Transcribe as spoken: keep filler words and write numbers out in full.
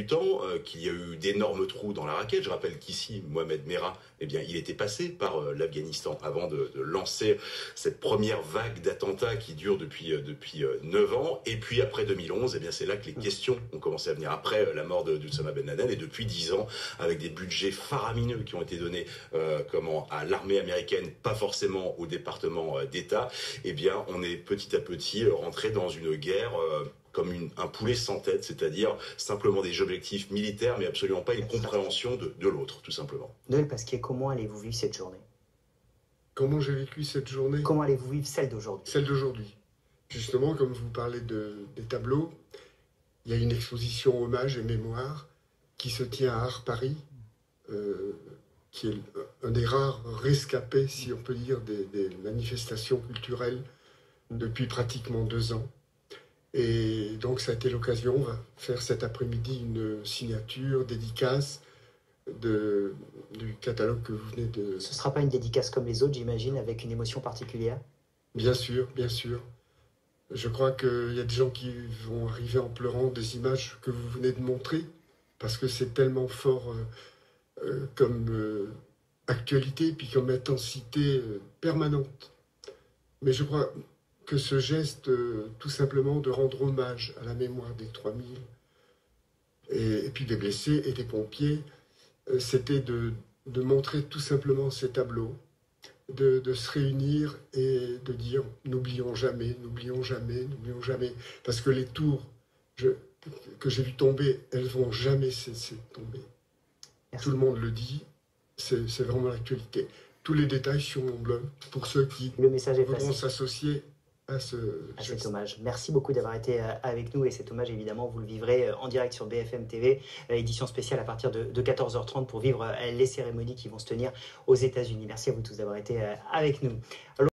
temps, euh, qu'il y a eu d'énormes trous dans la raquette. Je rappelle qu'ici, Mohamed Merah, eh bien, il était passé par euh, l'Afghanistan avant de, de lancer cette première vague d'attentats qui dure depuis euh, depuis euh, neuf ans. Et puis après deux mille onze, eh bien, c'est là que les questions ont commencé à venir après euh, la mort d'Oussama Ben Laden. Et depuis dix ans, avec des budgets faramineux qui ont été donnés euh, comment à l'armée américaine, pas forcément au département euh, d'État, eh bien, on est petit à petit euh, rentré dans une guerre. Euh, comme une, un poulet sans tête, c'est-à-dire simplement des objectifs militaires, mais absolument pas une compréhension de, de l'autre, tout simplement. Noël Pasquier, comment allez-vous vivre cette journée? Comment j'ai vécu cette journée? Comment allez-vous vivre celle d'aujourd'hui? Celle d'aujourd'hui. Justement, comme vous parlez de, des tableaux, il y a une exposition hommage et mémoire qui se tient à Art Paris, euh, qui est un des rares rescapés, si on peut dire, des, des manifestations culturelles depuis pratiquement deux ans. Et donc ça a été l'occasion, on va faire cet après-midi une signature, dédicace de, du catalogue que vous venez de... Ce ne sera pas une dédicace comme les autres, j'imagine, avec une émotion particulière? Bien sûr, bien sûr. Je crois qu'il y a des gens qui vont arriver en pleurant des images que vous venez de montrer, parce que c'est tellement fort euh, euh, comme euh, actualité, puis comme intensité euh, permanente. Mais je crois... que ce geste, euh, tout simplement, de rendre hommage à la mémoire des trois mille, et, et puis des blessés et des pompiers, euh, c'était de, de montrer tout simplement ces tableaux, de, de se réunir et de dire « n'oublions jamais, n'oublions jamais, n'oublions jamais », parce que les tours je, que j'ai vu tomber, elles vont jamais cesser de tomber. Merci. Tout le monde le dit, c'est vraiment l'actualité. Tous les détails sur mon blog, pour ceux qui le message est voudront s'associer à, ce à cet hommage. Merci beaucoup d'avoir été avec nous, et cet hommage, évidemment, vous le vivrez en direct sur B F M T V, édition spéciale à partir de, de quatorze heures trente pour vivre les cérémonies qui vont se tenir aux États-Unis. Merci à vous tous d'avoir été avec nous. Alors,